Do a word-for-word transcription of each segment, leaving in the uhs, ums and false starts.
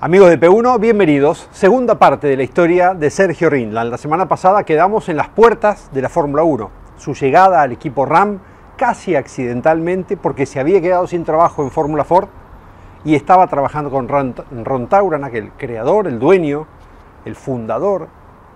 Amigos de P uno, bienvenidos. Segunda parte de la historia de Sergio Rindland. La semana pasada quedamos en las puertas de la Fórmula uno. Su llegada al equipo Ram casi accidentalmente porque se había quedado sin trabajo en Fórmula Ford y estaba trabajando con Ron Tauranek, el creador, el dueño, el fundador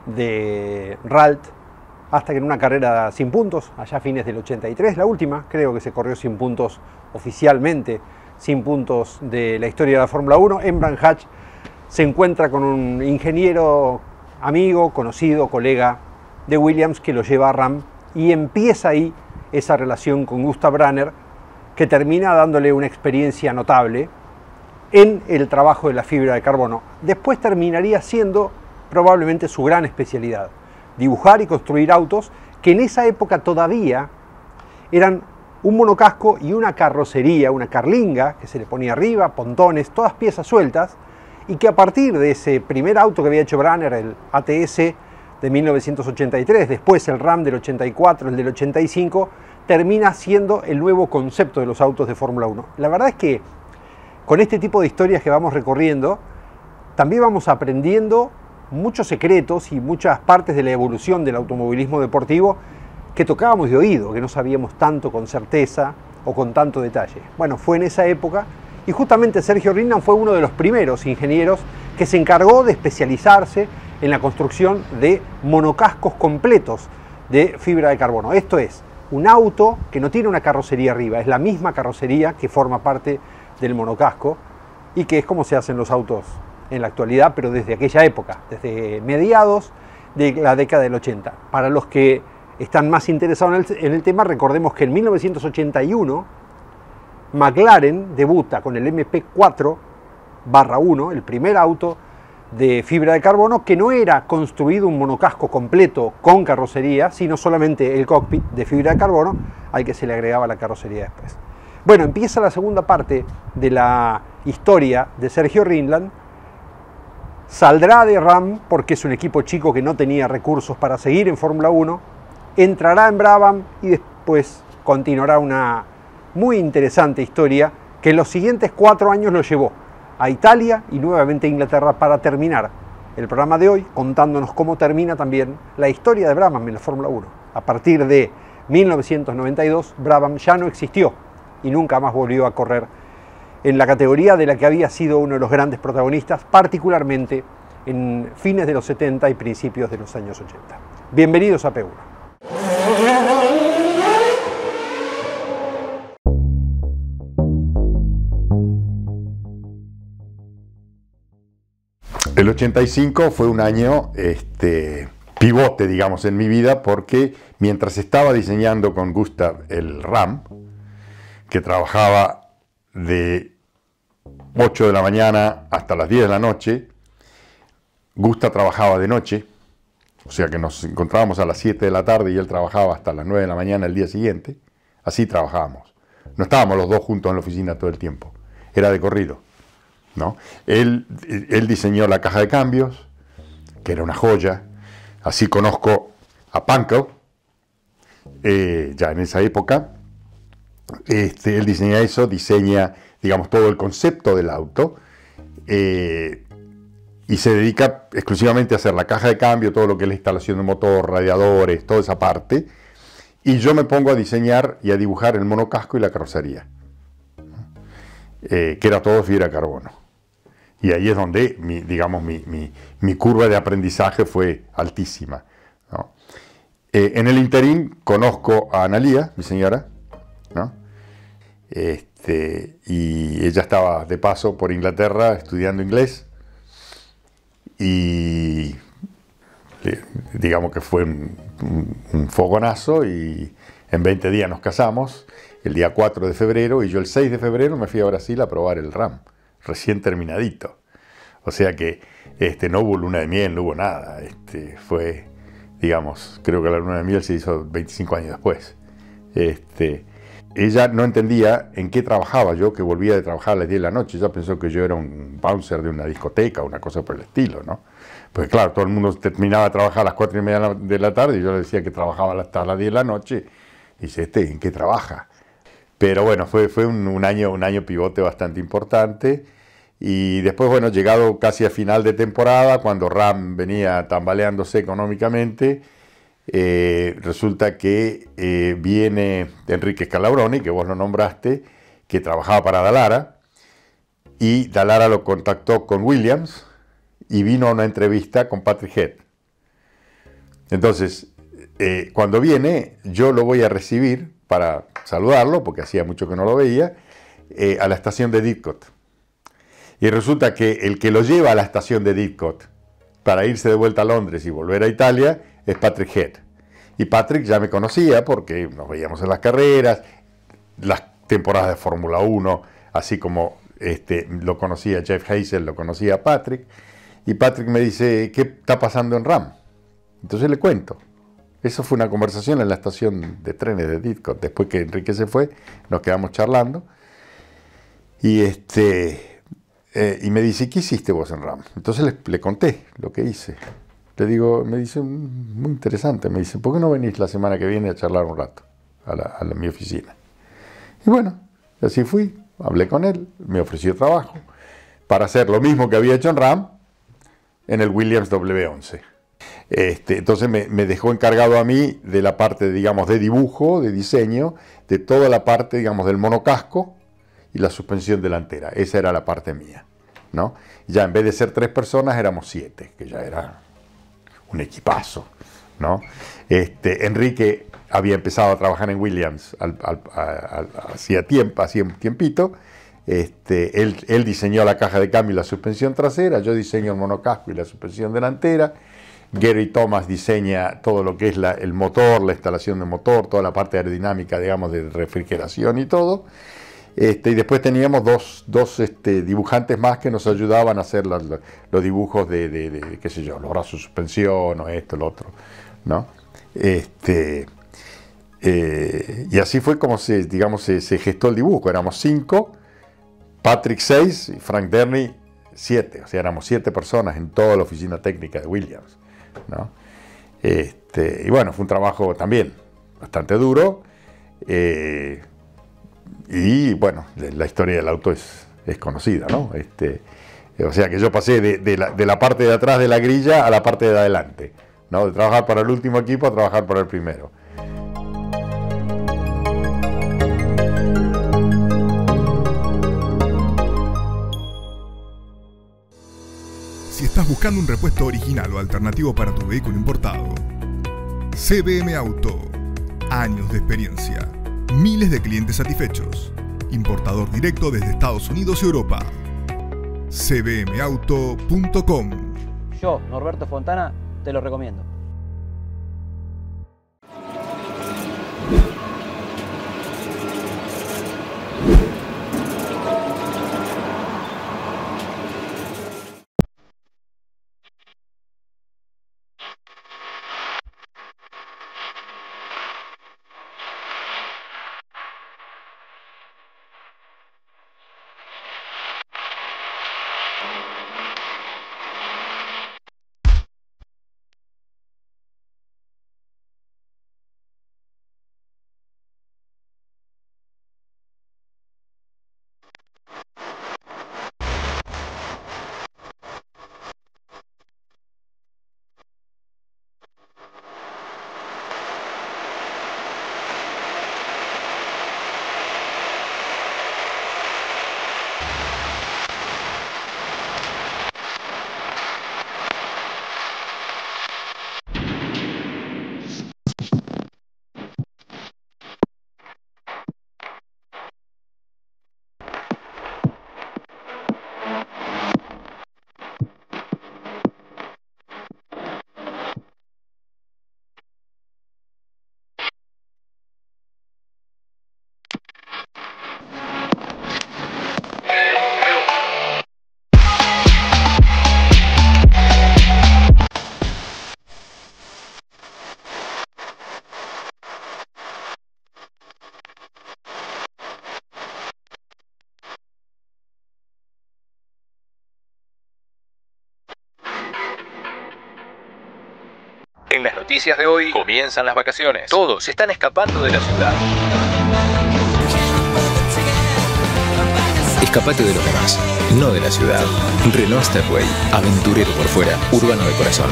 de Ralt, hasta que en una carrera sin puntos, allá a fines del ochenta y tres, la última, creo que se corrió sin puntos oficialmente, sin puntos de la historia de la Fórmula uno, Emran Hatch se encuentra con un ingeniero amigo, conocido, colega de Williams que lo lleva a Ram y empieza ahí esa relación con Gustav Branner que termina dándole una experiencia notable en el trabajo de la fibra de carbono. Después terminaría siendo probablemente su gran especialidad, dibujar y construir autos que en esa época todavía eran un monocasco y una carrocería, una carlinga que se le ponía arriba, pontones, todas piezas sueltas, y que a partir de ese primer auto que había hecho Branner, el A T S de mil novecientos ochenta y tres, después el Ram del ochenta y cuatro, el del ochenta y cinco, termina siendo el nuevo concepto de los autos de Fórmula uno. La verdad es que con este tipo de historias que vamos recorriendo, también vamos aprendiendo muchos secretos y muchas partes de la evolución del automovilismo deportivo que tocábamos de oído, que no sabíamos tanto con certeza o con tanto detalle. Bueno, fue en esa época y justamente Sergio Rindland fue uno de los primeros ingenieros que se encargó de especializarse en la construcción de monocascos completos de fibra de carbono. Esto es, un auto que no tiene una carrocería arriba, es la misma carrocería que forma parte del monocasco y que es como se hacen los autos en la actualidad, pero desde aquella época, desde mediados de la década del ochenta. Para los que están más interesados en el, en el tema, recordemos que en mil novecientos ochenta y uno McLaren debuta con el M P cuatro barra uno, el primer auto de fibra de carbono que no era construido un monocasco completo con carrocería, sino solamente el cockpit de fibra de carbono al que se le agregaba la carrocería después. Bueno, empieza la segunda parte de la historia de Sergio Rindland. Saldrá de Ram porque es un equipo chico que no tenía recursos para seguir en Fórmula uno, entrará en Brabham y después continuará una muy interesante historia que en los siguientes cuatro años lo llevó a Italia y nuevamente a Inglaterra para terminar el programa de hoy contándonos cómo termina también la historia de Brabham en la Fórmula uno. A partir de mil novecientos noventa y dos, Brabham ya no existió y nunca más volvió a correr en la categoría de la que había sido uno de los grandes protagonistas, particularmente en fines de los setenta y principios de los años ochenta. Bienvenidos a P uno. El ochenta y cinco fue un año este, pivote, digamos, en mi vida, porque mientras estaba diseñando con Gustav el Ram, que trabajaba de ocho de la mañana hasta las diez de la noche, Gustav trabajaba de noche, o sea que nos encontrábamos a las siete de la tarde y él trabajaba hasta las nueve de la mañana el día siguiente. Así trabajábamos. No estábamos los dos juntos en la oficina todo el tiempo. Era de corrido, ¿no? Él, él diseñó la caja de cambios, que era una joya. Así conozco a Pankow, eh, ya en esa época. Este, él diseña eso, diseña, digamos, todo el concepto del auto. Eh, y se dedica exclusivamente a hacer la caja de cambio, todo lo que es la instalación de motor, radiadores, toda esa parte, y yo me pongo a diseñar y a dibujar el monocasco y la carrocería, eh, que era todo fibra de carbono. Y ahí es donde, mi, digamos, mi, mi, mi curva de aprendizaje fue altísima, ¿no? Eh, en el interín conozco a Analía, mi señora, ¿no? Este, y ella estaba de paso por Inglaterra estudiando inglés, y digamos que fue un, un, un fogonazo y en veinte días nos casamos, el día cuatro de febrero, y yo el seis de febrero me fui a Brasil a probar el Ram, recién terminadito. O sea que este, no hubo luna de miel, no hubo nada. Este, fue, digamos, creo que la luna de miel se hizo veinticinco años después. Este, ella no entendía en qué trabajaba yo, que volvía de trabajar a las diez de la noche. Ella pensó que yo era un bouncer de una discoteca, una cosa por el estilo, ¿no? Pues claro, todo el mundo terminaba de trabajar a las cuatro y media de la tarde y yo le decía que trabajaba hasta las diez de la noche. Y dice, ¿este en qué trabaja? Pero bueno, fue, fue un, un, año, un año pivote bastante importante. Y después, bueno, llegado casi a final de temporada, cuando Ram venía tambaleándose económicamente, eh, resulta que eh, viene Enrique Scalabroni, que vos lo nombraste, que trabajaba para Dallara, y Dallara lo contactó con Williams y vino a una entrevista con Patrick Head. Entonces, eh, cuando viene, yo lo voy a recibir para saludarlo, porque hacía mucho que no lo veía, eh, a la estación de Didcot. Y resulta que el que lo lleva a la estación de Didcot para irse de vuelta a Londres y volver a Italia es Patrick Head. Y Patrick ya me conocía porque nos veíamos en las carreras, las temporadas de Fórmula uno, así como este, lo conocía Jeff Hazel, lo conocía a Patrick. Y Patrick me dice, ¿qué está pasando en Ram? Entonces le cuento. Eso fue una conversación en la estación de trenes de Didcot. Después que Enrique se fue, nos quedamos charlando. Y este... Eh, y me dice, ¿qué hiciste vos en Ram? Entonces le, le conté lo que hice. Le digo, me dice, muy interesante. Me dice, ¿por qué no venís la semana que viene a charlar un rato a, la, a la, mi oficina? Y bueno, así fui, hablé con él, me ofreció trabajo para hacer lo mismo que había hecho en Ram en el Williams W once. Este, entonces me, me dejó encargado a mí de la parte, digamos, de dibujo, de diseño, de toda la parte, digamos, del monocasco y la suspensión delantera. Esa era la parte mía, ¿no? Ya en vez de ser tres personas éramos siete, que ya era un equipazo, ¿no? Este, Enrique había empezado a trabajar en Williams al, al, al, hacía tiempo, hacía un tiempito. Este, él, él diseñó la caja de cambio y la suspensión trasera, yo diseño el monocasco y la suspensión delantera. Gary Thomas diseña todo lo que es la, el motor, la instalación del motor, toda la parte aerodinámica, digamos, de refrigeración y todo. Este, y después teníamos dos, dos este, dibujantes más que nos ayudaban a hacer los, los dibujos de, de, de, qué sé yo, los brazos de suspensión o esto, lo otro, ¿no? Este, eh, y así fue como se, digamos, se, se gestó el dibujo. Éramos cinco, Patrick seis y Frank Derney siete. O sea, éramos siete personas en toda la oficina técnica de Williams, ¿no? Este, y bueno, fue un trabajo también bastante duro. Eh, Y bueno, la historia del auto es, es conocida, ¿no? Este, o sea que yo pasé de, de, la, de la parte de atrás de la grilla a la parte de adelante, ¿no? De trabajar para el último equipo a trabajar para el primero. Si estás buscando un repuesto original o alternativo para tu vehículo importado, C B M Auto. Años de experiencia. Miles de clientes satisfechos. Importador directo desde Estados Unidos y Europa. c b m auto punto com. Yo, Norberto Fontana, te lo recomiendo. En las noticias de hoy, comienzan las vacaciones. Todos se están escapando de la ciudad. Escapate de los demás, no de la ciudad. Renault Stepway, aventurero por fuera, urbano de corazón.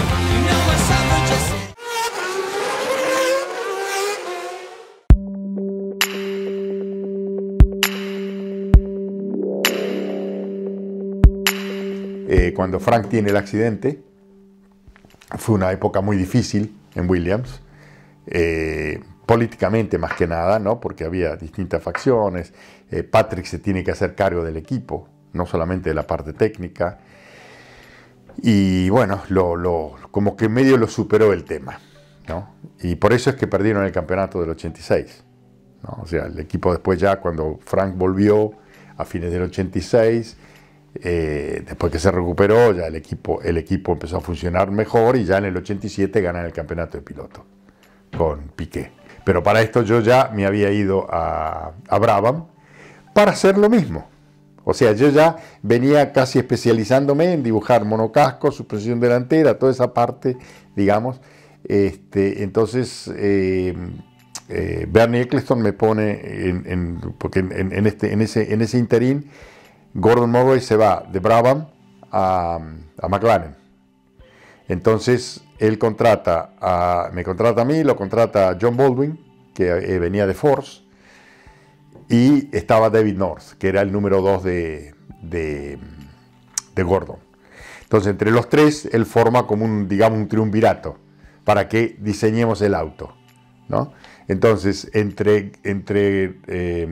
Eh, cuando Frank tiene el accidente, fue una época muy difícil en Williams, eh, políticamente más que nada, ¿no? Porque había distintas facciones. eh, Patrick se tiene que hacer cargo del equipo, no solamente de la parte técnica, y bueno, lo, lo, como que medio lo superó el tema, ¿no? Y por eso es que perdieron el campeonato del ochenta y seis, ¿no? O sea, el equipo después ya, cuando Frank volvió a fines del ochenta y seis, Eh, después que se recuperó, ya el equipo, el equipo empezó a funcionar mejor y ya en el ochenta y siete ganan el campeonato de piloto con Piquet. Pero para esto yo ya me había ido a, a Brabham para hacer lo mismo. O sea, yo ya venía casi especializándome en dibujar monocasco, suspensión delantera, toda esa parte, digamos. Este, entonces, eh, eh, Bernie Ecclestone me pone, en, en, porque en, en, este, en, ese, en ese interín, Gordon Murray se va de Brabham a, a McLaren. Entonces él contrata a, me contrata a mí, lo contrata a John Baldwin, que eh, venía de Force, y estaba David North, que era el número dos de, de, de Gordon. Entonces entre los tres él forma como un, digamos, un triunvirato para que diseñemos el auto, ¿no? Entonces entre, entre eh,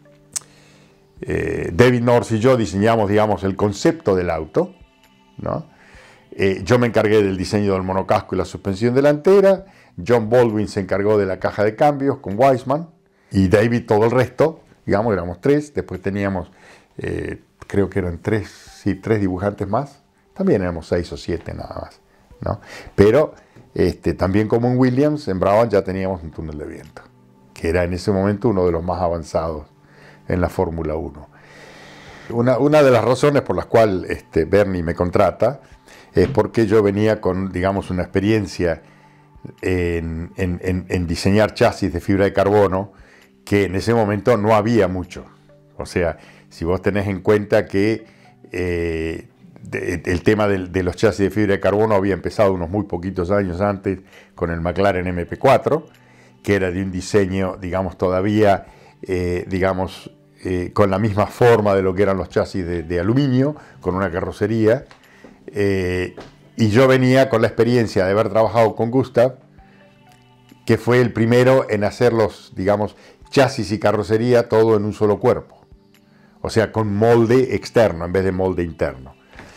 Eh, David North y yo diseñamos, digamos, el concepto del auto, ¿no? Eh, yo me encargué del diseño del monocasco y la suspensión delantera, John Baldwin se encargó de la caja de cambios con Weissman, y David todo el resto, digamos, éramos tres. Después teníamos, eh, creo que eran tres, sí, tres dibujantes más, también éramos seis o siete nada más, ¿no? Pero este, también como en Williams, en Brabham ya teníamos un túnel de viento, que era en ese momento uno de los más avanzados en la Fórmula uno. Una, una de las razones por las cuales este, Bernie me contrata es porque yo venía con, digamos, una experiencia en, en, en, en diseñar chasis de fibra de carbono que en ese momento no había mucho. O sea, si vos tenés en cuenta que eh, de, el tema de, de los chasis de fibra de carbono había empezado unos muy poquitos años antes con el McLaren M P cuatro, que era de un diseño, digamos, todavía Eh, digamos, eh, con la misma forma de lo que eran los chasis de, de aluminio, con una carrocería, eh, y yo venía con la experiencia de haber trabajado con Gustav, que fue el primero en hacer los, digamos, chasis y carrocería todo en un solo cuerpo, o sea, con molde externo en vez de molde interno.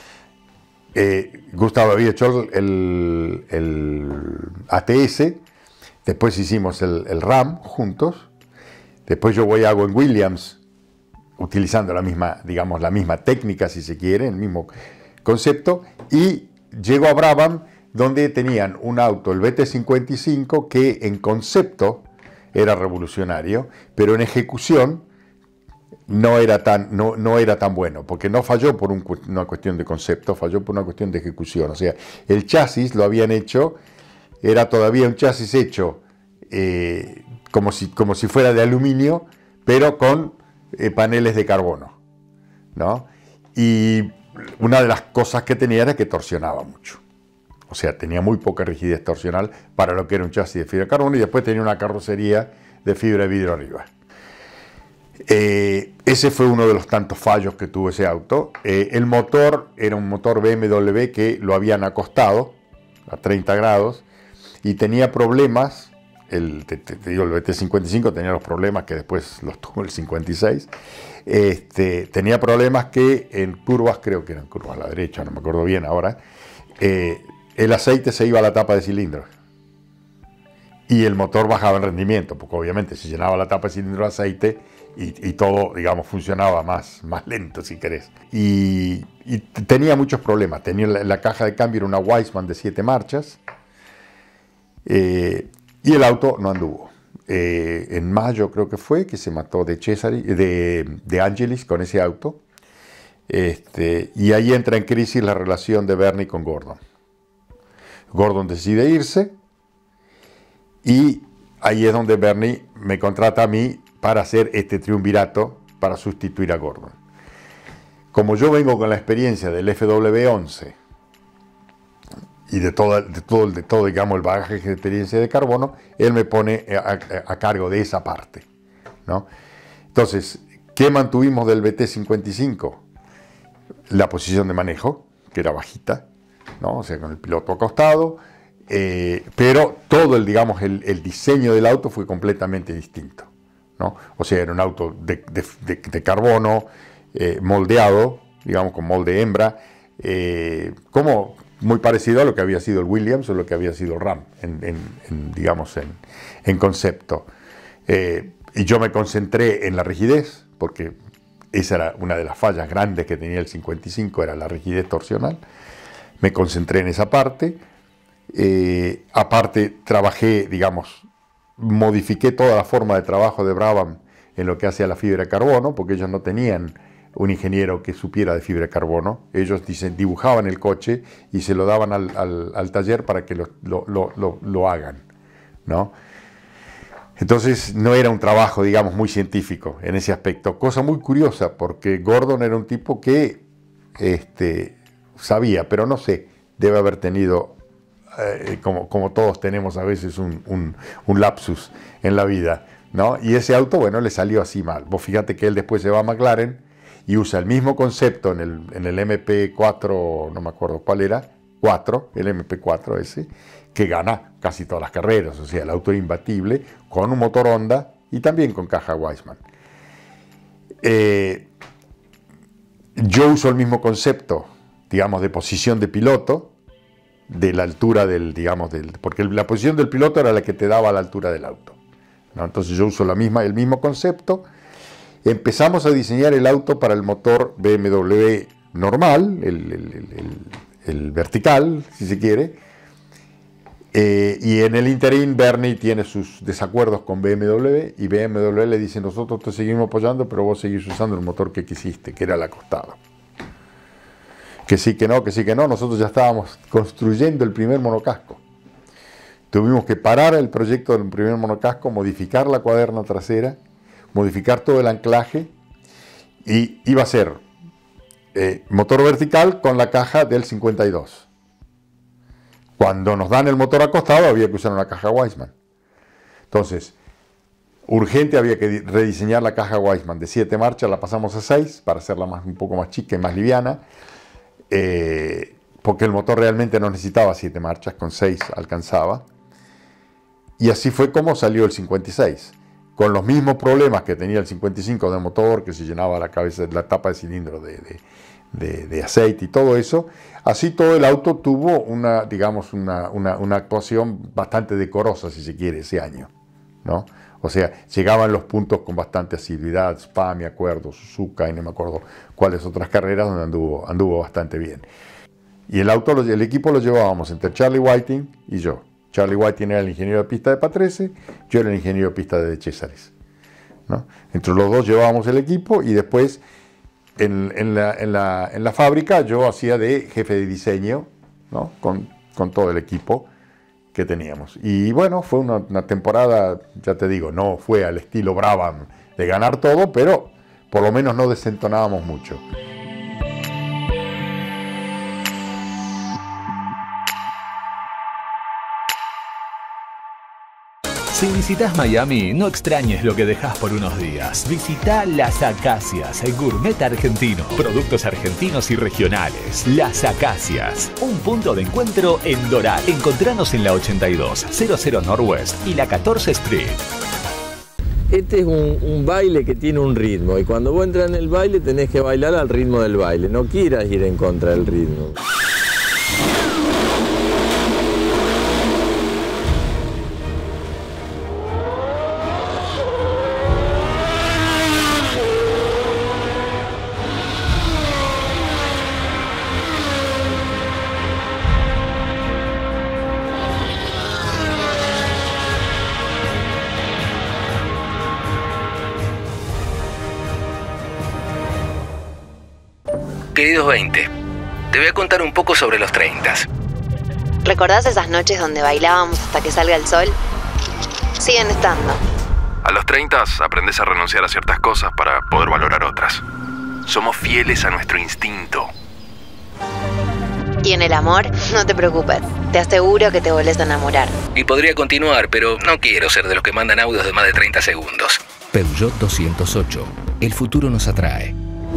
Eh, Gustav había hecho el, el A T S, después hicimos el, el RAM juntos. Después yo voy a hago en Williams, utilizando la misma, digamos, la misma técnica, si se quiere, el mismo concepto, y llego a Brabham, donde tenían un auto, el B T cincuenta y cinco, que en concepto era revolucionario, pero en ejecución no era tan, no, no era tan bueno, porque no falló por un, una cuestión de concepto, falló por una cuestión de ejecución. O sea, el chasis lo habían hecho, era todavía un chasis hecho eh, Como si, como si fuera de aluminio, pero con eh, paneles de carbono, ¿no? Y una de las cosas que tenía era que torsionaba mucho. O sea, tenía muy poca rigidez torsional para lo que era un chasis de fibra de carbono, y después tenía una carrocería de fibra de vidrio arriba. Eh, ese fue uno de los tantos fallos que tuvo ese auto. Eh, el motor era un motor B M W que lo habían acostado a treinta grados y tenía problemas. El, te, te digo, el B T cincuenta y cinco tenía los problemas que después los tuvo el cincuenta y seis. Este, tenía problemas que en curvas, creo que eran curvas a la derecha, no me acuerdo bien ahora, eh, el aceite se iba a la tapa de cilindro y el motor bajaba en rendimiento, porque obviamente se llenaba la tapa de cilindro de aceite y, y todo, digamos, funcionaba más, más lento, si querés. Y, y tenía muchos problemas. Tenía la, la caja de cambio, era una Weissman de siete marchas. Eh, Y el auto no anduvo. Eh, en mayo creo que fue que se mató de Cesari, de, de Angelis con ese auto. Este, y ahí entra en crisis la relación de Bernie con Gordon. Gordon decide irse y ahí es donde Bernie me contrata a mí para hacer este triunvirato para sustituir a Gordon. como yo vengo con la experiencia del F W once y de todo, de todo, de todo digamos, el bagaje de experiencia de carbono, él me pone a, a, a cargo de esa parte, ¿no? Entonces, ¿qué mantuvimos del B T cincuenta y cinco? La posición de manejo, que era bajita, ¿no? O sea, con el piloto acostado, eh, pero todo el, digamos, el, el diseño del auto fue completamente distinto, ¿no? O sea, era un auto de, de, de, de carbono, eh, moldeado, digamos, con molde hembra, eh, como muy parecido a lo que había sido el Williams o lo que había sido el Ram, en, en, en, digamos, en, en concepto. Eh, y yo me concentré en la rigidez, porque esa era una de las fallas grandes que tenía el cincuenta y cinco, era la rigidez torsional. Me concentré en esa parte. Eh, aparte, trabajé, digamos, modifiqué toda la forma de trabajo de Brabham en lo que hace a la fibra de carbono, porque ellos no tenían un ingeniero que supiera de fibra de carbono. Ellos dicen, dibujaban el coche y se lo daban al, al, al taller para que lo, lo, lo, lo hagan, ¿no? Entonces no era un trabajo, digamos, muy científico en ese aspecto. Cosa muy curiosa, porque Gordon era un tipo que este, sabía, pero no sé, debe haber tenido, eh, como, como todos tenemos a veces, un, un, un lapsus en la vida, ¿no? Y ese auto, bueno, le salió así mal. Vos fíjate que él después se va a McLaren y usa el mismo concepto en el, en el M P cuatro, no me acuerdo cuál era, cuatro, el M P cuatro ese, que gana casi todas las carreras, o sea, el auto imbatible, con un motor Honda y también con caja Weissman. Eh, yo uso el mismo concepto, digamos, de posición de piloto, de la altura del, digamos, del, porque la posición del piloto era la que te daba la altura del auto, ¿no? Entonces yo uso la misma, el mismo concepto. Empezamos a diseñar el auto para el motor B M W normal, el, el, el, el, el vertical, si se quiere. Eh, y en el interín Bernie tiene sus desacuerdos con B M W y B M W le dice, nosotros te seguimos apoyando, pero vos seguís usando el motor que quisiste, que era el acostado. Que sí, que no, que sí, que no. Nosotros ya estábamos construyendo el primer monocasco. Tuvimos que parar el proyecto del primer monocasco, modificar la cuaderna trasera, modificar todo el anclaje, y iba a ser eh, motor vertical con la caja del cincuenta y dos. Cuando nos dan el motor acostado había que usar una caja Weissman. Entonces, urgente, había que rediseñar la caja Weissman. De siete marchas la pasamos a seis para hacerla más, un poco más chica y más liviana, eh, porque el motor realmente no necesitaba siete marchas, con seis alcanzaba. Y así fue como salió el cincuenta y seis, con los mismos problemas que tenía el cincuenta y cinco de motor, que se llenaba la cabeza, la tapa de cilindro de, de, de, de aceite y todo eso. Así todo el auto tuvo una, digamos, una, una, una actuación bastante decorosa, si se quiere, ese año, ¿no? O sea, llegaban los puntos con bastante asiduidad, Spa, me acuerdo, Suzuka, y no me acuerdo cuáles otras carreras donde anduvo, anduvo bastante bien. Y el auto, el equipo lo llevábamos entre Charlie Whiting y yo. Charlie Whiting era el ingeniero de pista de Patrese, yo era el ingeniero de pista de De Cesaris, ¿no? Entre los dos llevábamos el equipo y después en, en, la, en, la, en la fábrica yo hacía de jefe de diseño, ¿no? con, con todo el equipo que teníamos. Y bueno, fue una, una temporada, ya te digo, no fue al estilo Brabham de ganar todo, pero por lo menos no desentonábamos mucho. Si visitas Miami, no extrañes lo que dejas por unos días. Visita Las Acacias, el gourmet argentino. Productos argentinos y regionales. Las Acacias, un punto de encuentro en Doral. Encontranos en la ochenta y dos, cero cero Northwest y la catorce Street. Este es un, un baile que tiene un ritmo y cuando vos entras en el baile tenés que bailar al ritmo del baile. No quieras ir en contra del ritmo. Queridos veinte, te voy a contar un poco sobre los treinta. ¿Recordás esas noches donde bailábamos hasta que salga el sol? Siguen estando. A los treinta aprendes a renunciar a ciertas cosas para poder valorar otras. somos fieles a nuestro instinto. Y en el amor, no te preocupes. Te aseguro que te volvés a enamorar. Y podría continuar, pero no quiero ser de los que mandan audios de más de treinta segundos. Peugeot doscientos ocho. El futuro nos atrae.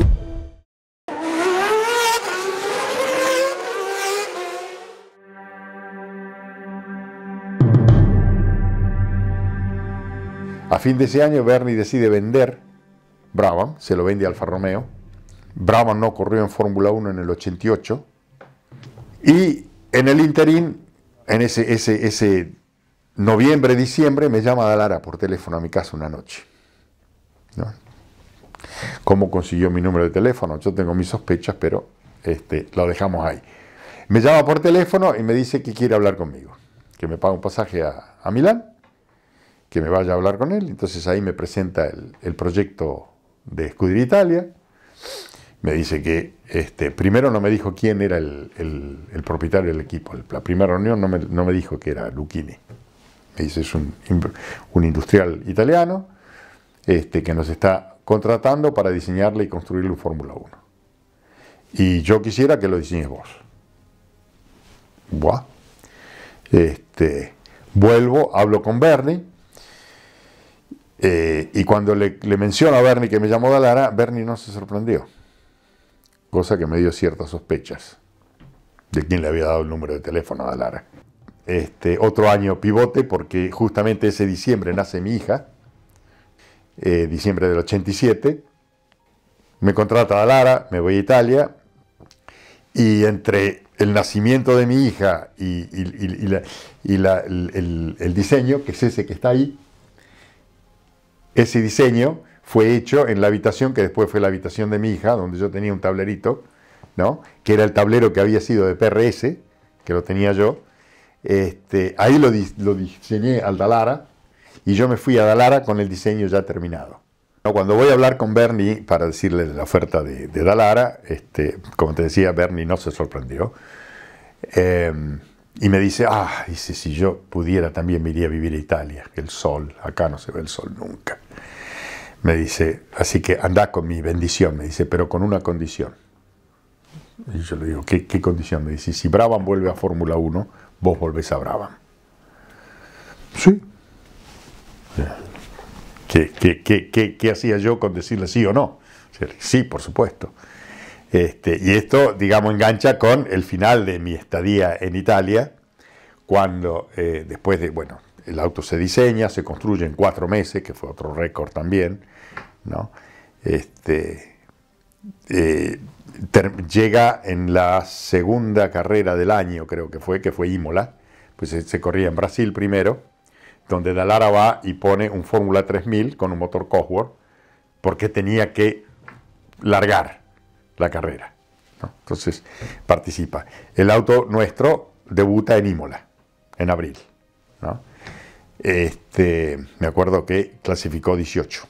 A fin de ese año, Bernie decide vender Brabham, se lo vende a Alfa Romeo. Brabham no corrió en Fórmula uno en el ochenta y ocho. Y en el interín, en ese, ese, ese noviembre, diciembre, me llama Dallara por teléfono a mi casa una noche, ¿no? ¿Cómo consiguió mi número de teléfono? Yo tengo mis sospechas, pero este, lo dejamos ahí. Me llama por teléfono y me dice que quiere hablar conmigo, que me paga un pasaje a, a Milán, que me vaya a hablar con él. Entonces ahí me presenta el, el proyecto de Scuderia Italia. Me dice que, este, primero no me dijo quién era el, el, el propietario del equipo. La primera reunión no me, no me dijo que era Lucchini. Me dice, es un, un industrial italiano este, que nos está contratando para diseñarle y construirle un Fórmula uno. Y yo quisiera que lo diseñes vos. Buah. Este, vuelvo, hablo con Bernie. Eh, y cuando le, le menciono a Bernie que me llamó Dallara, Bernie no se sorprendió, cosa que me dio ciertas sospechas de quién le había dado el número de teléfono a Dallara. Este, otro año pivote, porque justamente ese diciembre nace mi hija, eh, diciembre del ochenta y siete, me contrata Dallara, me voy a Italia, y entre el nacimiento de mi hija y, y, y, y, la, y la, el, el, el diseño, que es ese que está ahí, ese diseño fue hecho en la habitación que después fue la habitación de mi hija, donde yo tenía un tablerito, ¿no? Que era el tablero que había sido de P R S, que lo tenía yo. Este, ahí lo, lo diseñé al Dallara, y yo me fui a Dallara con el diseño ya terminado. Cuando voy a hablar con Bernie para decirle de la oferta de, de Dallara, este, como te decía, Bernie no se sorprendió. Eh, y me dice, ah, dice, si yo pudiera también me iría a vivir a Italia, el sol, acá no se ve el sol nunca. Me dice, así que anda con mi bendición, me dice, pero con una condición. Y yo le digo, ¿qué, qué condición? Me dice, si Brabham vuelve a Fórmula uno, vos volvés a Brabham. Sí. ¿Qué, qué, qué, qué, qué hacía yo con decirle sí o no? Sí, por supuesto. Este, y esto, digamos, engancha con el final de mi estadía en Italia, cuando eh, después de, bueno, el auto se diseña, se construye en cuatro meses, que fue otro récord también, ¿no? Este, eh, ter, llega en la segunda carrera del año, creo que fue, que fue Imola, pues se, se corría en Brasil primero, donde Dallara va y pone un Fórmula tres mil con un motor Cosworth, porque tenía que largar la carrera, ¿no? Entonces participa. El auto nuestro debuta en Imola, en abril, ¿no? Este, me acuerdo que clasificó dieciocho.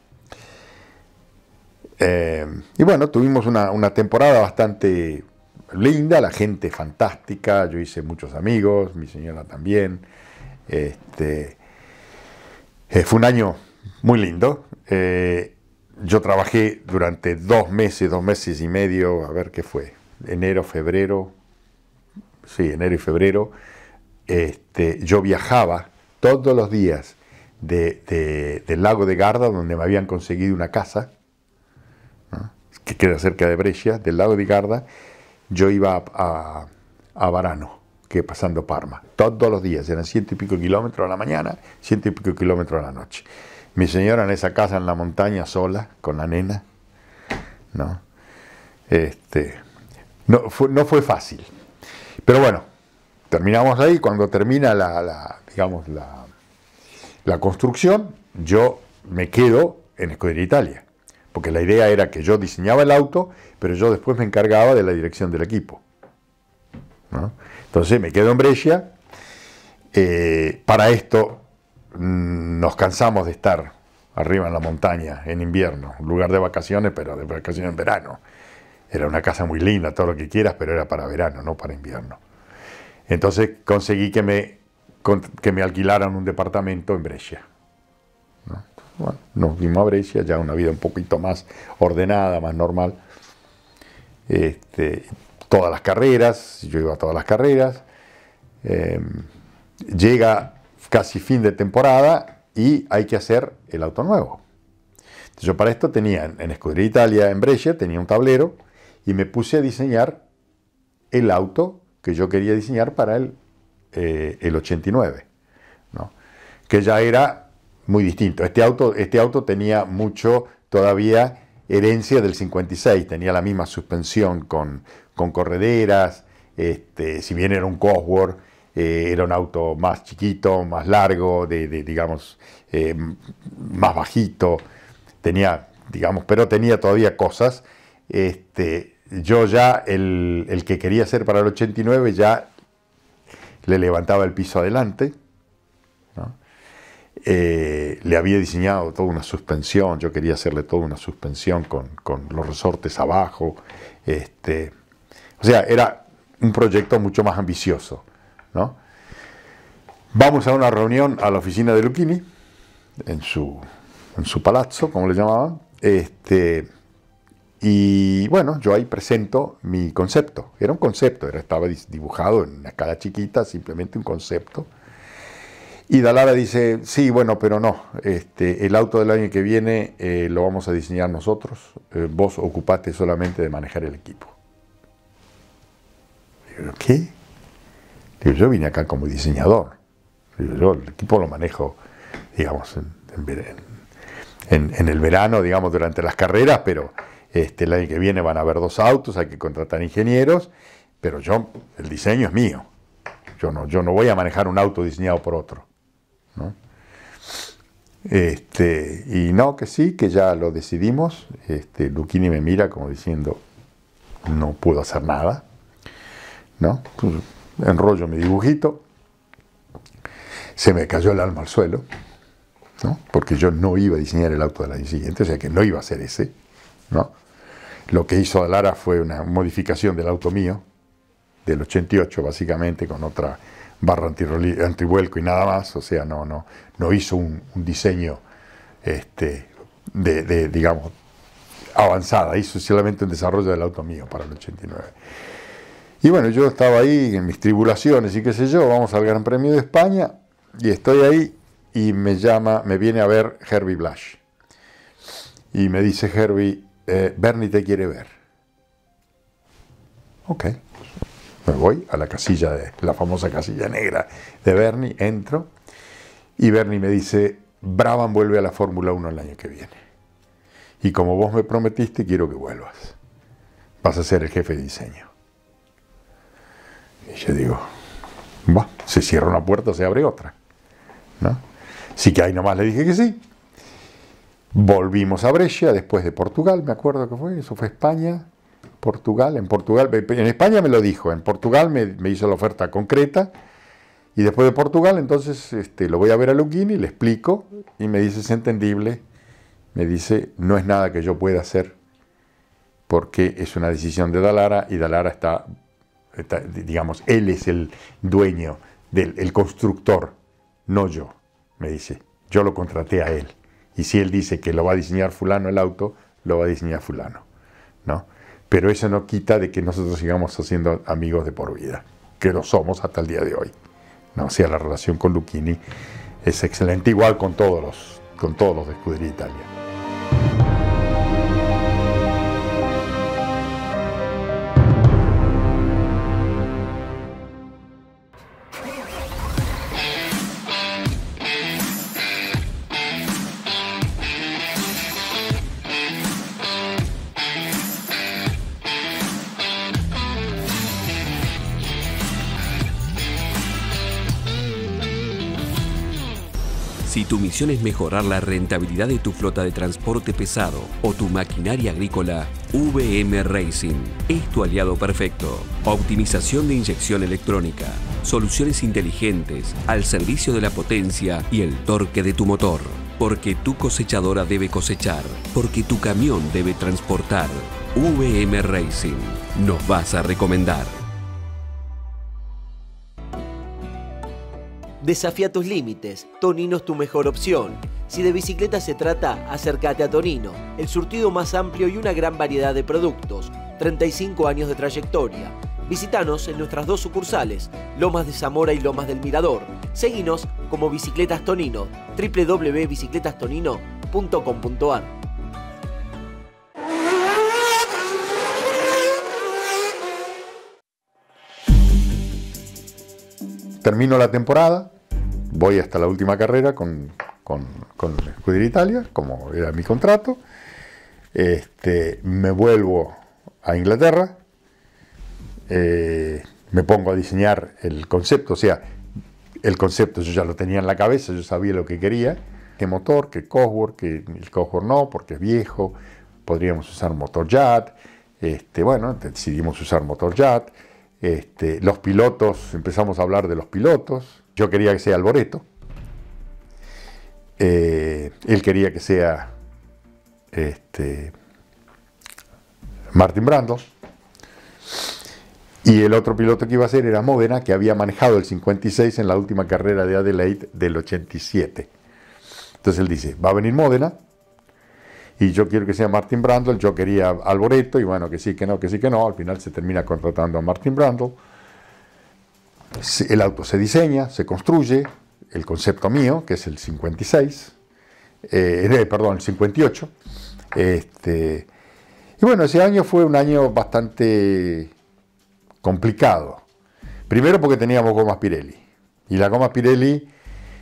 Eh, y bueno, tuvimos una, una temporada bastante linda, la gente fantástica, yo hice muchos amigos, mi señora también. Este, eh, fue un año muy lindo. Eh, yo trabajé durante dos meses, dos meses y medio, a ver qué fue, enero, febrero, sí, enero y febrero. Este, yo viajaba todos los días de, de, del lago de Garda, donde me habían conseguido una casa, ¿no? Que queda cerca de Brescia, del lago de Garda. Yo iba a, a, a Varano, que pasando Parma, todos los días, eran ciento y pico kilómetros a la mañana, ciento y pico kilómetros a la noche. Mi señora en esa casa en la montaña sola, con la nena, ¿no? Este, no, fue, no fue fácil, pero bueno, terminamos ahí. Cuando termina la, la, digamos, la, la construcción, yo me quedo en Scuderia Italia, porque la idea era que yo diseñaba el auto, pero yo después me encargaba de la dirección del equipo, ¿no? Entonces me quedo en Brescia. Eh, para esto mmm, nos cansamos de estar arriba en la montaña en invierno, un lugar de vacaciones, pero de vacaciones en verano. Era una casa muy linda, todo lo que quieras, pero era para verano, no para invierno. Entonces conseguí que me, que me alquilaran un departamento en Brescia, ¿no? Bueno, nos vimos a Brescia, ya una vida un poquito más ordenada, más normal. Este, todas las carreras, yo iba a todas las carreras. Eh, llega casi fin de temporada y hay que hacer el auto nuevo. Entonces yo para esto tenía, en Scuderia Italia, en Brescia, tenía un tablero y me puse a diseñar el auto que yo quería diseñar para el, eh, el ochenta y nueve, ¿no? Que ya era muy distinto. Este auto, este auto tenía mucho todavía herencia del cincuenta y seis, tenía la misma suspensión con, con correderas, este, si bien era un Cosworth, eh, era un auto más chiquito, más largo, de, de, digamos, eh, más bajito, tenía, digamos, pero tenía todavía cosas. Este, yo ya, el, el que quería hacer para el ochenta y nueve, ya le levantaba el piso adelante, ¿no? Eh, le había diseñado toda una suspensión, yo quería hacerle toda una suspensión con, con los resortes abajo, este, o sea, era un proyecto mucho más ambicioso, ¿no? Vamos a una reunión a la oficina de Lucchini, en su, en su palazzo, como le llamaban, este, y bueno, yo ahí presento mi concepto, era un concepto, era, estaba dibujado en una escala chiquita, simplemente un concepto. Y Dallara dice, sí, bueno, pero no, este, el auto del año que viene eh, lo vamos a diseñar nosotros, eh, vos ocupate solamente de manejar el equipo. Digo, ¿qué? Digo, yo vine acá como diseñador, digo, yo el equipo lo manejo, digamos, en, en, en, en el verano, digamos, durante las carreras, pero este, el año que viene van a haber dos autos, hay que contratar ingenieros, pero yo, el diseño es mío, yo no, yo no voy a manejar un auto diseñado por otro, ¿no? Este, y no, que sí, que ya lo decidimos. Este, Lucchini me mira como diciendo, no puedo hacer nada, ¿no? Pues, enrollo mi dibujito, se me cayó el alma al suelo, ¿no? Porque yo no iba a diseñar el auto del año siguiente, o sea que no iba a ser ese, ¿no? Lo que hizo Dallara fue una modificación del auto mío, del ochenta y ocho básicamente, con otra barra antivuelco y nada más, o sea, no, no, no hizo un, un diseño este, de, de, digamos, avanzada, hizo solamente un desarrollo del auto mío para el ochenta y nueve. Y bueno, yo estaba ahí en mis tribulaciones y qué sé yo, vamos al Gran Premio de España, y estoy ahí y me llama, me viene a ver Herbie Blash. Y me dice Herbie, eh, Bernie te quiere ver. Ok. Me voy a la casilla, de la famosa casilla negra de Bernie, entro, y Bernie me dice, Brabham vuelve a la Fórmula uno el año que viene. Y como vos me prometiste, quiero que vuelvas. Vas a ser el jefe de diseño. Y yo digo, bah, se cierra una puerta, se abre otra, ¿no? Sí que ahí nomás le dije que sí. Volvimos a Brescia, después de Portugal, me acuerdo que fue, eso fue España. Portugal, en Portugal, en España me lo dijo, en Portugal me, me hizo la oferta concreta, y después de Portugal, entonces este, lo voy a ver a Lucchini, le explico, y me dice, es entendible, me dice, no es nada que yo pueda hacer, porque es una decisión de Dallara, y Dallara está, está digamos, él es el dueño, del, el constructor, no yo, me dice, yo lo contraté a él, y si él dice que lo va a diseñar fulano el auto, lo va a diseñar fulano, ¿no? Pero eso no quita de que nosotros sigamos siendo amigos de por vida, que lo somos hasta el día de hoy, ¿no? O sea, la relación con Lucchini es excelente, igual con todos los, con todos los de Scuderia Italia. Si tu misión es mejorar la rentabilidad de tu flota de transporte pesado o tu maquinaria agrícola, V M Racing es tu aliado perfecto. Optimización de inyección electrónica, soluciones inteligentes al servicio de la potencia y el torque de tu motor. Porque tu cosechadora debe cosechar, porque tu camión debe transportar. V M Racing, nos vas a recomendar. Desafía tus límites. Tonino es tu mejor opción. Si de bicicleta se trata, acércate a Tonino, el surtido más amplio y una gran variedad de productos, treinta y cinco años de trayectoria. Visítanos en nuestras dos sucursales, Lomas de Zamora y Lomas del Mirador. Seguinos como Bicicletas Tonino, doble u doble u doble u punto bicicletas tonino punto com punto a r. Termino la temporada, voy hasta la última carrera con, con, con Scuderia Italia, como era mi contrato. Este, me vuelvo a Inglaterra, eh, me pongo a diseñar el concepto, o sea, el concepto yo ya lo tenía en la cabeza, yo sabía lo que quería, qué motor, qué Cosworth, que el Cosworth no, porque es viejo, podríamos usar motor J A D, este, bueno, decidimos usar motor J A D. Este, los pilotos, empezamos a hablar de los pilotos. Yo quería que sea Alboreto, eh, él quería que sea este, Martin Brundle, y el otro piloto que iba a ser era Modena, que había manejado el cincuenta y seis en la última carrera de Adelaide del ochenta y siete. Entonces él dice, va a venir Modena y yo quiero que sea Martin Brundle. Yo quería Alboreto, y bueno, que sí, que no, que sí, que no. Al final se termina contratando a Martin Brundle. El auto se diseña, se construye, el concepto mío, que es el cincuenta y seis, eh, perdón, el cincuenta y ocho. Este, y bueno, ese año fue un año bastante complicado. Primero porque teníamos gomas Pirelli, y las gomas Pirelli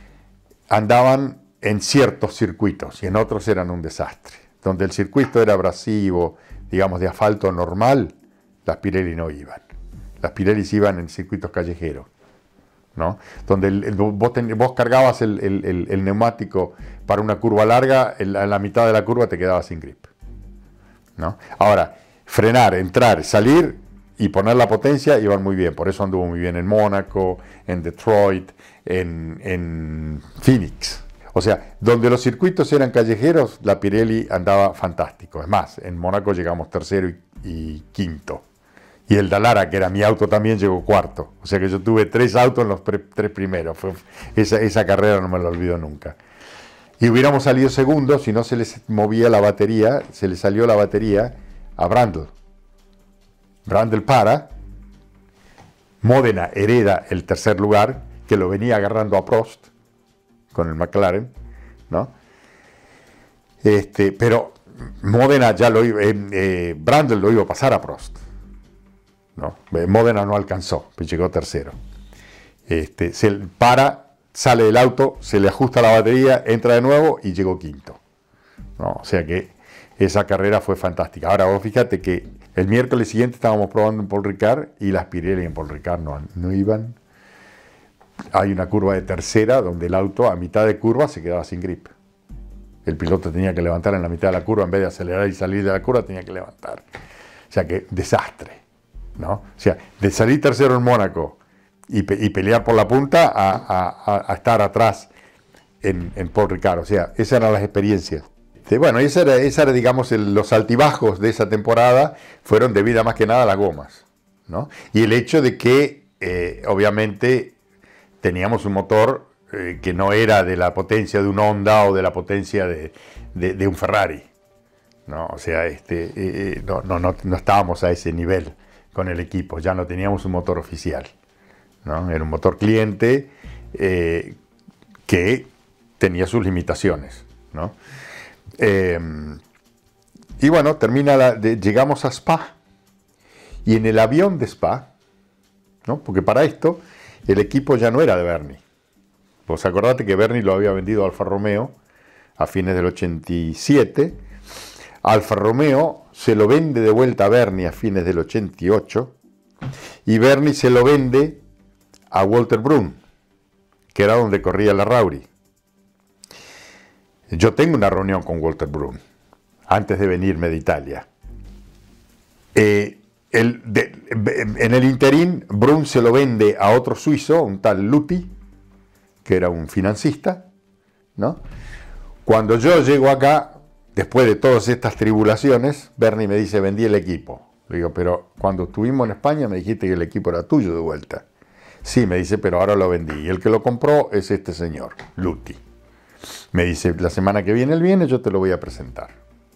andaban en ciertos circuitos y en otros eran un desastre. Donde el circuito era abrasivo, digamos de asfalto normal, las Pirelli no iban. Las Pirelli iban en circuitos callejeros, ¿no? Donde el, el, vos, ten, vos cargabas el, el, el, el neumático para una curva larga, en la, en la mitad de la curva te quedabas sin grip, ¿no? Ahora, frenar, entrar, salir y poner la potencia iban muy bien. Por eso anduvo muy bien en Mónaco, en Detroit, en, en Phoenix. O sea, donde los circuitos eran callejeros, la Pirelli andaba fantástico. Es más, en Mónaco llegamos tercero y, y quinto. Y el Dallara, que era mi auto, también llegó cuarto. O sea que yo tuve tres autos en los pre, tres primeros. Fue, esa, esa carrera no me la olvido nunca. Y hubiéramos salido segundos si no se les movía la batería, se le salió la batería a Brundle. Brundle para, Modena hereda el tercer lugar, que lo venía agarrando a Prost con el McLaren, ¿no? Este, pero Modena ya lo iba, eh, eh, Brundle lo iba a pasar a Prost, ¿no? Modena no alcanzó, pues llegó tercero. Este, se para, sale del auto, se le ajusta la batería, entra de nuevo y llegó quinto, ¿no? O sea que esa carrera fue fantástica. Ahora vos fíjate que el miércoles siguiente estábamos probando en Paul Ricard y las Pirelli en Paul Ricard no, no iban. Hay una curva de tercera donde el auto a mitad de curva se quedaba sin grip. El piloto tenía que levantar en la mitad de la curva, en vez de acelerar y salir de la curva, tenía que levantar. O sea que desastre, ¿no? O sea, de salir tercero en Mónaco y, pe y pelear por la punta a, a, a estar atrás en, en Paul Ricard. O sea, esas eran las experiencias. De, bueno, esa era, esa era digamos, el, los altibajos de esa temporada fueron debido más que nada a las gomas, ¿no? Y el hecho de que, eh, obviamente, teníamos un motor eh, que no era de la potencia de un Honda o de la potencia de, de, de un Ferrari, ¿no? O sea, este, eh, no, no, no, no estábamos a ese nivel con el equipo, ya no teníamos un motor oficial, ¿no? Era un motor cliente eh, que tenía sus limitaciones, ¿no? Eh, y bueno, termina la, de, llegamos a Spa, y en el avión de Spa, ¿no? Porque para esto el equipo ya no era de Bernie. Vos acordate que Bernie lo había vendido a Alfa Romeo a fines del ochenta y siete. Alfa Romeo se lo vende de vuelta a Bernie a fines del ochenta y ocho. Y Bernie se lo vende a Walter Brun, que era donde corría la Rauri. Yo tengo una reunión con Walter Brun antes de venirme de Italia. Eh, el, de, en el interín, Brun se lo vende a otro suizo, un tal Luthi, que era un financista, ¿no? Cuando yo llego acá, después de todas estas tribulaciones, Bernie me dice, vendí el equipo. Le digo, pero cuando estuvimos en España me dijiste que el equipo era tuyo de vuelta. Sí, me dice, pero ahora lo vendí. Y el que lo compró es este señor, Luthi. Me dice, la semana que viene él viene, yo te lo voy a presentar.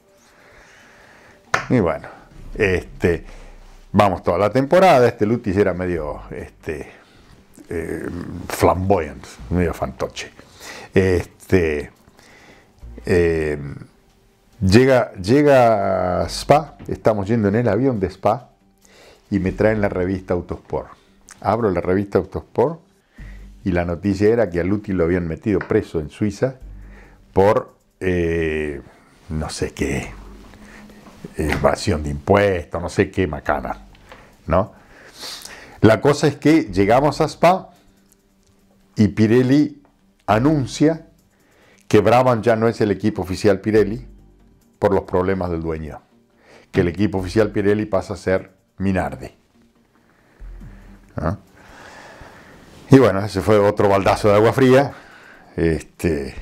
Y bueno, este, vamos toda la temporada. Este Lutis era medio este, eh, flamboyant, medio fantoche. Este, eh, llega, llega a Spa, estamos yendo en el avión de Spa y me traen la revista Autosport. Abro la revista Autosport y la noticia era que a Lutis lo habían metido preso en Suiza por eh, no sé qué, evasión de impuestos, no sé qué macana, ¿no? La cosa es que llegamos a Spa y Pirelli anuncia que Brabham ya no es el equipo oficial Pirelli por los problemas del dueño, que el equipo oficial Pirelli pasa a ser Minardi, ¿no? Y bueno, ese fue otro baldazo de agua fría. Este,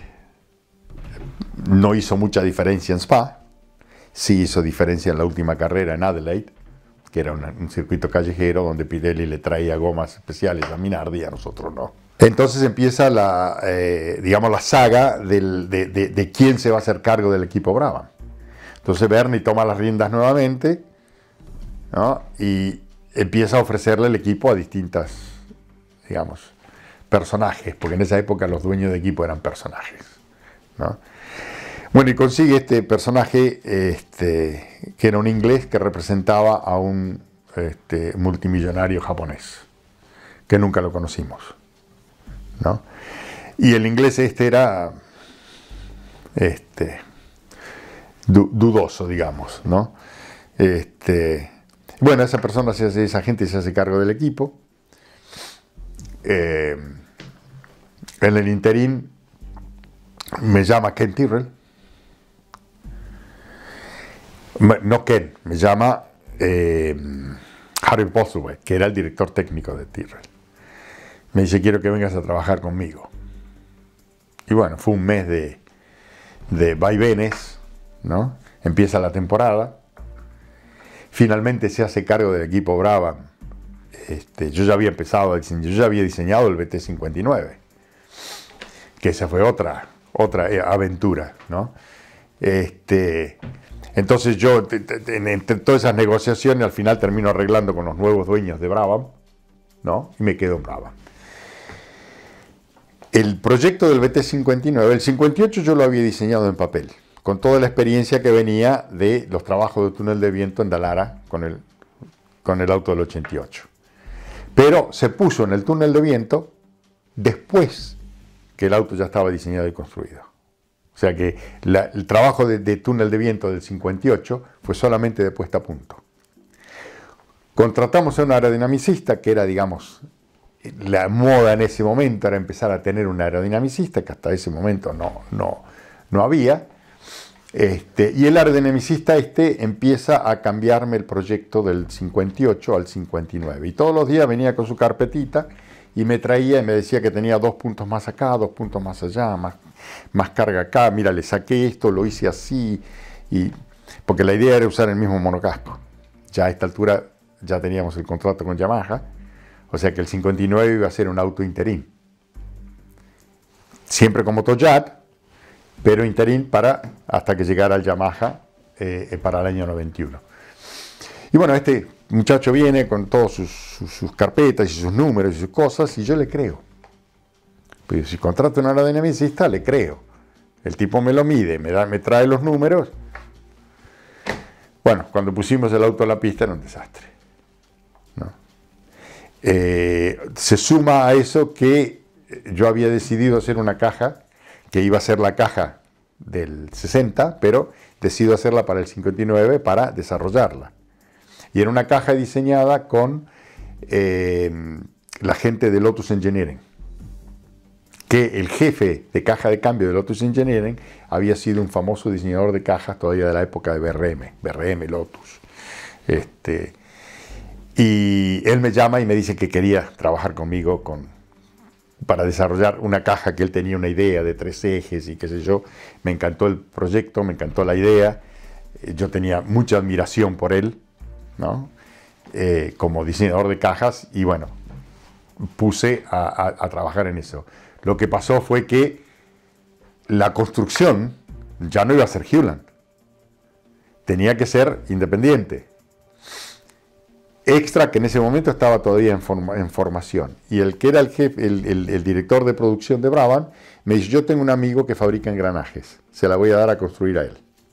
no hizo mucha diferencia en Spa, sí hizo diferencia en la última carrera en Adelaide, que era una, un circuito callejero donde Pirelli le traía gomas especiales a Minardi y a nosotros no. Entonces empieza la, eh, digamos, la saga del, de, de, de quién se va a hacer cargo del equipo Brabham. Entonces Bernie toma las riendas nuevamente, ¿no? Y empieza a ofrecerle el equipo a distintas, digamos, personajes, porque en esa época los dueños de equipo eran personajes, ¿no? Bueno, y consigue este personaje, este, que era un inglés que representaba a un este, multimillonario japonés, que nunca lo conocimos, ¿no? Y el inglés este era este, du dudoso, digamos, ¿no? Este, bueno, esa persona, se hace, esa gente se hace cargo del equipo. Eh, en el interín me llama Ken Tyrrell. No Ken, me llama eh, Harry Bosworth, que era el director técnico de Tyrrell. Me dice, quiero que vengas a trabajar conmigo. Y bueno, fue un mes de, de vaivenes, ¿no? Empieza la temporada. Finalmente se hace cargo del equipo Brabham. Este, yo ya había empezado a diseñar, yo ya había diseñado el B T cincuenta y nueve, que esa fue otra, otra aventura, ¿no? Este, entonces yo, entre todas esas negociaciones, al final termino arreglando con los nuevos dueños de Brabham, ¿no? Y me quedo en Brabham. El proyecto del B T cincuenta y nueve, el cincuenta y ocho yo lo había diseñado en papel, con toda la experiencia que venía de los trabajos de túnel de viento en Dallara con el, con el auto del ochenta y ocho. Pero se puso en el túnel de viento después que el auto ya estaba diseñado y construido. O sea que la, el trabajo de, de túnel de viento del cincuenta y ocho fue solamente de puesta a punto. Contratamos a un aerodinamicista que era, digamos, la moda en ese momento era empezar a tener un aerodinamicista, que hasta ese momento no, no, no había. Este, y el aerodinamicista este empieza a cambiarme el proyecto del cincuenta y ocho al cincuenta y nueve. Y todos los días venía con su carpetita y me traía y me decía que tenía dos puntos más acá, dos puntos más allá, más, más carga acá. Mira, le saqué esto, lo hice así. Y, porque la idea era usar el mismo monocasco. Ya a esta altura ya teníamos el contrato con Yamaha. O sea que el cincuenta y nueve iba a ser un auto interín. Siempre con Motojat, pero interín para, hasta que llegara el Yamaha eh, para el año noventa y uno. Y bueno, este muchacho viene con todas sus, sus, sus carpetas y sus números y sus cosas, y yo le creo. Pues si contrato un aerodinamicista, le creo. El tipo me lo mide, me, da, me trae los números. Bueno, cuando pusimos el auto a la pista era un desastre, ¿no? Eh, se suma a eso que yo había decidido hacer una caja que iba a ser la caja del sesenta, pero decido hacerla para el cincuenta y nueve para desarrollarla. Y era una caja diseñada con eh, la gente de Lotus Engineering, que el jefe de caja de cambio de Lotus Engineering había sido un famoso diseñador de cajas todavía de la época de B R M, B R M, Lotus. Este, y él me llama y me dice que quería trabajar conmigo con... para desarrollar una caja que él tenía una idea de tres ejes y qué sé yo. Me encantó el proyecto, me encantó la idea. Yo tenía mucha admiración por él, ¿no? Eh, como diseñador de cajas, y bueno, puse a, a, a trabajar en eso. Lo que pasó fue que la construcción ya no iba a ser Hewland, tenía que ser independiente. Extra, que en ese momento estaba todavía en, forma, en formación, y el que era el, jefe, el, el, el director de producción de Brabham me dice: yo tengo un amigo que fabrica engranajes, se la voy a dar a construir a él.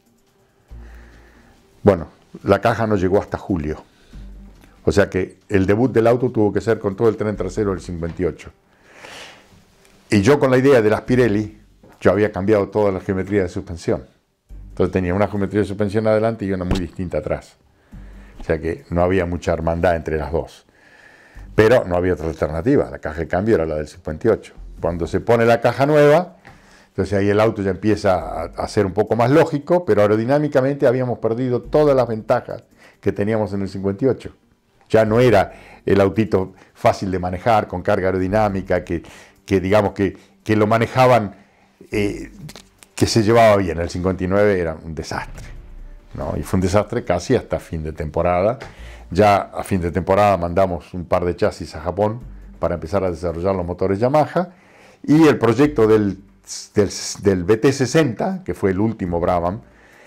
Bueno, la caja no llegó hasta julio, o sea que el debut del auto tuvo que ser con todo el tren trasero del cincuenta y ocho. Y yo, con la idea de las Pirelli, yo había cambiado toda la geometría de suspensión. Entonces tenía una geometría de suspensión adelante y una muy distinta atrás. O sea que no había mucha hermandad entre las dos. Pero no había otra alternativa. La caja de cambio era la del cincuenta y ocho. Cuando se pone la caja nueva, entonces ahí el auto ya empieza a ser un poco más lógico, pero aerodinámicamente habíamos perdido todas las ventajas que teníamos en el cincuenta y ocho. Ya no era el autito fácil de manejar, con carga aerodinámica, que, que digamos que, que lo manejaban, eh, que se llevaba bien. El cincuenta y nueve era un desastre, ¿no? Y fue un desastre casi hasta fin de temporada. Ya a fin de temporada mandamos un par de chasis a Japón para empezar a desarrollar los motores Yamaha, y el proyecto del, del, del B T sesenta, que fue el último Brabham,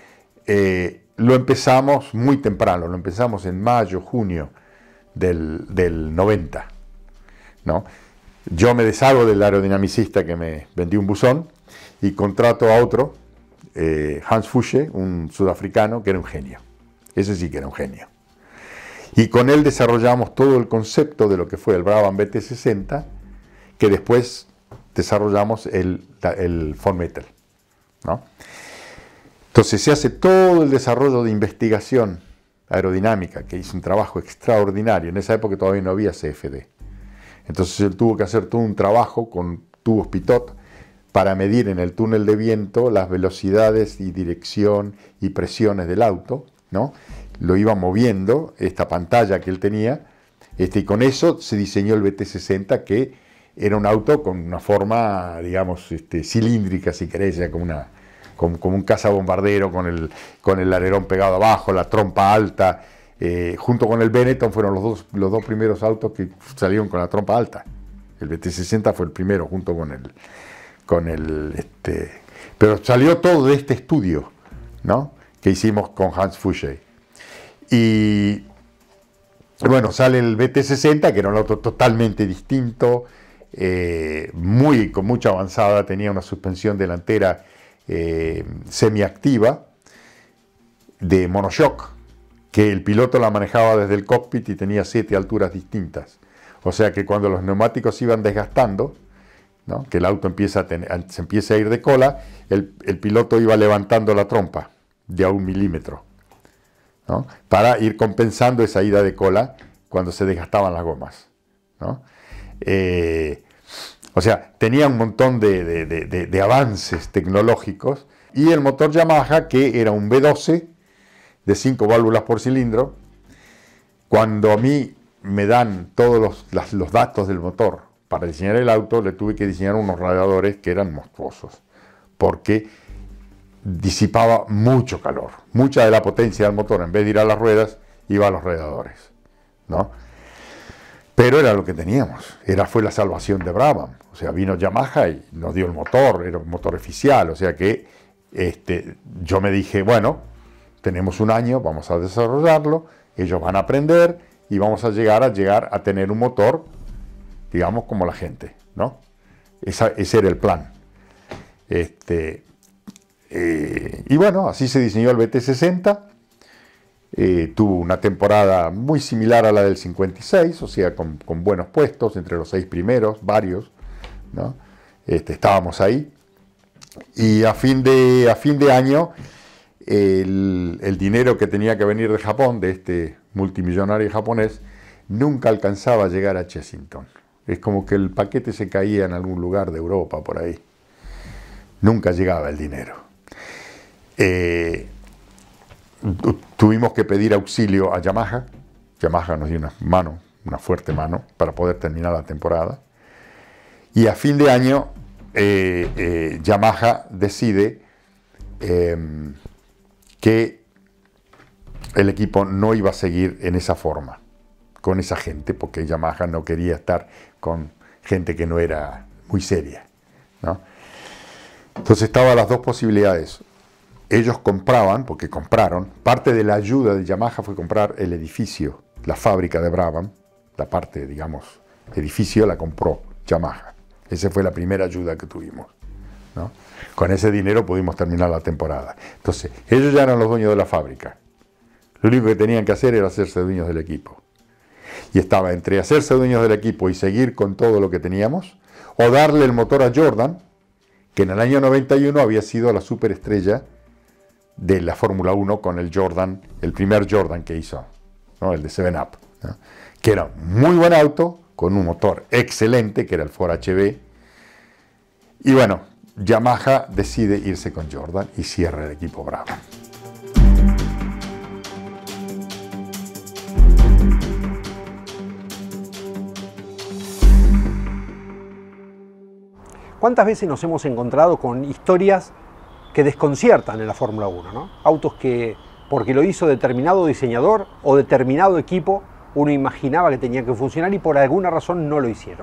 eh, lo empezamos muy temprano, lo empezamos en mayo, junio del, del noventa, ¿no? Yo me deshago del aerodinamicista que me vendió un buzón y contrato a otro, eh, Hans Fusche, un sudafricano que era un genio. Ese sí que era un genio. Y con él desarrollamos todo el concepto de lo que fue el Brabham B T sesenta, que después desarrollamos el, el Ford Metal, ¿no? Entonces se hace todo el desarrollo de investigación aerodinámica, que hizo un trabajo extraordinario. En esa época todavía no había C F D. Entonces él tuvo que hacer todo un trabajo con tubos Pitot para medir en el túnel de viento las velocidades y dirección y presiones del auto, ¿no? Lo iba moviendo, esta pantalla que él tenía, este, y con eso se diseñó el B T sesenta, que era un auto con una forma, digamos, este, cilíndrica, si querés, ya como, una, como, como un cazabombardero, con el, con el alerón pegado abajo, la trompa alta. Eh, junto con el Benetton fueron los dos, los dos primeros autos que salieron con la trompa alta. El B T sesenta fue el primero, junto con el... Con el este, pero salió todo de este estudio, ¿no?, que hicimos con Hans Fusche. Y bueno, sale el B T sesenta, que era un auto totalmente distinto, eh, muy, con mucha avanzada, tenía una suspensión delantera eh, semiactiva de monoshock, que el piloto la manejaba desde el cockpit y tenía siete alturas distintas. O sea que cuando los neumáticos se iban desgastando, ¿no?, que el auto empieza a tener, se empieza a ir de cola, el, el piloto iba levantando la trompa de a un milímetro, ¿no?, para ir compensando esa ida de cola cuando se desgastaban las gomas, ¿no? Eh, o sea, tenía un montón de, de, de, de avances tecnológicos, y el motor Yamaha, que era un V doce de cinco válvulas por cilindro. Cuando a mí me dan todos los, las, los datos del motor para diseñar el auto, le tuve que diseñar unos radiadores que eran monstruosos, porque disipaba mucho calor. Mucha de la potencia del motor, en vez de ir a las ruedas, iba a los radiadores, ¿no? Pero era lo que teníamos, era, fue la salvación de Brabham. O sea, vino Yamaha y nos dio el motor, era un motor oficial. O sea que este, yo me dije, bueno, tenemos un año, vamos a desarrollarlo, ellos van a aprender y vamos a llegar a, llegar a tener un motor, digamos, como la gente, ¿no? Esa, ese era el plan. Este, eh, y bueno, así se diseñó el B T sesenta. Eh, tuvo una temporada muy similar a la del cincuenta y seis, o sea, con, con buenos puestos, entre los seis primeros, varios, ¿no? Este, estábamos ahí. Y a fin de, a fin de año, el, el dinero que tenía que venir de Japón, de este multimillonario japonés, nunca alcanzaba a llegar a Chessington. Es como que el paquete se caía en algún lugar de Europa, por ahí. Nunca llegaba el dinero. Eh, tuvimos que pedir auxilio a Yamaha. Yamaha nos dio una mano, una fuerte mano, para poder terminar la temporada. Y a fin de año, eh, eh, Yamaha decide eh, que el equipo no iba a seguir en esa forma, con esa gente, porque Yamaha no quería estar con gente que no era muy seria, ¿no? Entonces estaban las dos posibilidades. Ellos compraban, porque compraron, parte de la ayuda de Yamaha fue comprar el edificio, la fábrica de Brabham, la parte, digamos, edificio la compró Yamaha. Esa fue la primera ayuda que tuvimos, ¿no? Con ese dinero pudimos terminar la temporada. Entonces, ellos ya eran los dueños de la fábrica. Lo único que tenían que hacer era hacerse dueños del equipo. Y estaba entre hacerse dueños del equipo y seguir con todo lo que teníamos, o darle el motor a Jordan, que en el año noventa y uno había sido la superestrella de la Fórmula uno con el Jordan, el primer Jordan que hizo, ¿no? El de seven up, ¿no? Que era un muy buen auto, con un motor excelente, que era el Ford H B. Y bueno, Yamaha decide irse con Jordan y cierra el equipo Brabham. ¿Cuántas veces nos hemos encontrado con historias que desconciertan en la Fórmula uno, ¿no? Autos que, porque lo hizo determinado diseñador o determinado equipo, uno imaginaba que tenía que funcionar y por alguna razón no lo hicieron.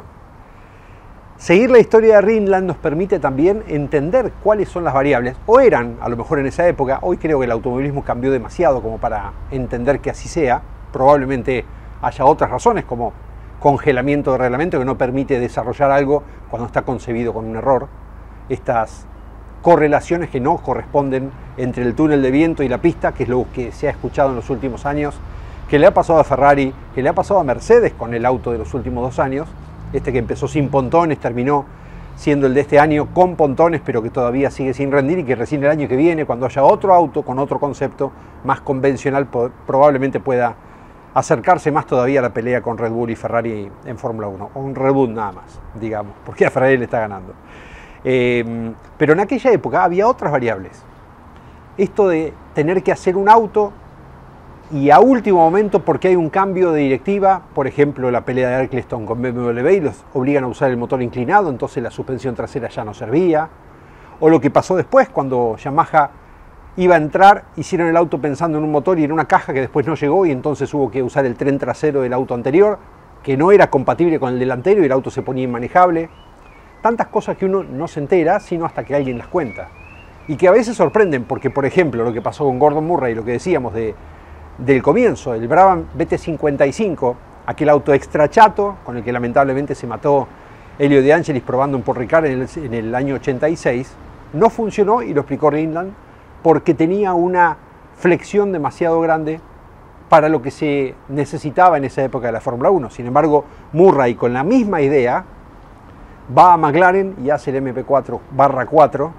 Seguir la historia de Rhinland nos permite también entender cuáles son las variables, o eran, a lo mejor en esa época. Hoy creo que el automovilismo cambió demasiado como para entender que así sea. Probablemente haya otras razones, como congelamiento de reglamento que no permite desarrollar algo cuando está concebido con un error. Estas correlaciones que no corresponden entre el túnel de viento y la pista, que es lo que se ha escuchado en los últimos años, que le ha pasado a Ferrari, que le ha pasado a Mercedes con el auto de los últimos dos años, este que empezó sin pontones, terminó siendo el de este año con pontones, pero que todavía sigue sin rendir y que recién el año que viene, cuando haya otro auto con otro concepto más convencional, probablemente pueda acercarse más todavía a la pelea con Red Bull y Ferrari en Fórmula uno, o un Red Bull nada más, digamos, porque a Ferrari le está ganando. Eh, pero en aquella época había otras variables. Esto de tener que hacer un auto y a último momento, porque hay un cambio de directiva, por ejemplo la pelea de Eccleston con B M W y los obligan a usar el motor inclinado, entonces la suspensión trasera ya no servía, o lo que pasó después cuando Yamaha iba a entrar, hicieron el auto pensando en un motor y en una caja que después no llegó y entonces hubo que usar el tren trasero del auto anterior, que no era compatible con el delantero y el auto se ponía inmanejable. Tantas cosas que uno no se entera sino hasta que alguien las cuenta. Y que a veces sorprenden, porque por ejemplo lo que pasó con Gordon Murray, lo que decíamos de, del comienzo, el Brabham B T cincuenta y cinco, aquel auto extra chato con el que lamentablemente se mató Elio De Angelis probando un Paul Ricard en el, en el año ochenta y seis, no funcionó, y lo explicó Rhinland, porque tenía una flexión demasiado grande para lo que se necesitaba en esa época de la Fórmula uno. Sin embargo, Murray, con la misma idea, va a McLaren y hace el M P cuatro barra cuatro,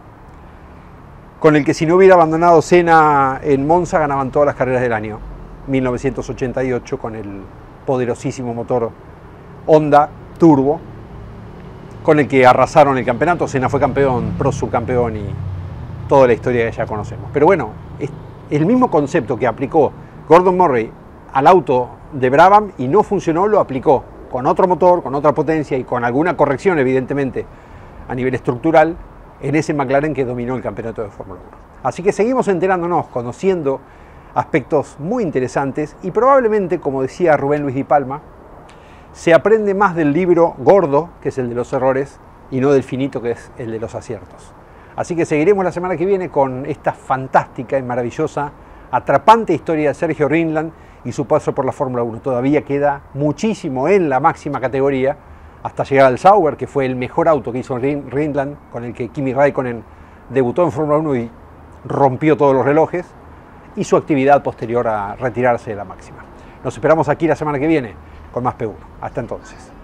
con el que si no hubiera abandonado Senna en Monza ganaban todas las carreras del año mil novecientos ochenta y ocho, con el poderosísimo motor Honda Turbo, con el que arrasaron el campeonato. Senna fue campeón, Prost subcampeón y toda la historia que ya conocemos. Pero bueno, es el mismo concepto que aplicó Gordon Murray al auto de Brabham y no funcionó, lo aplicó con otro motor, con otra potencia y con alguna corrección evidentemente a nivel estructural en ese McLaren que dominó el campeonato de Fórmula uno. Así que seguimos enterándonos, conociendo aspectos muy interesantes y probablemente, como decía Rubén Luis Di Palma, se aprende más del libro gordo, que es el de los errores, y no del finito, que es el de los aciertos. Así que seguiremos la semana que viene con esta fantástica y maravillosa, atrapante historia de Sergio Rhinland y su paso por la Fórmula uno. Todavía queda muchísimo en la máxima categoría hasta llegar al Sauber, que fue el mejor auto que hizo Rhinland, con el que Kimi Raikkonen debutó en Fórmula uno y rompió todos los relojes, y su actividad posterior a retirarse de la máxima. Nos esperamos aquí la semana que viene con más P uno. Hasta entonces.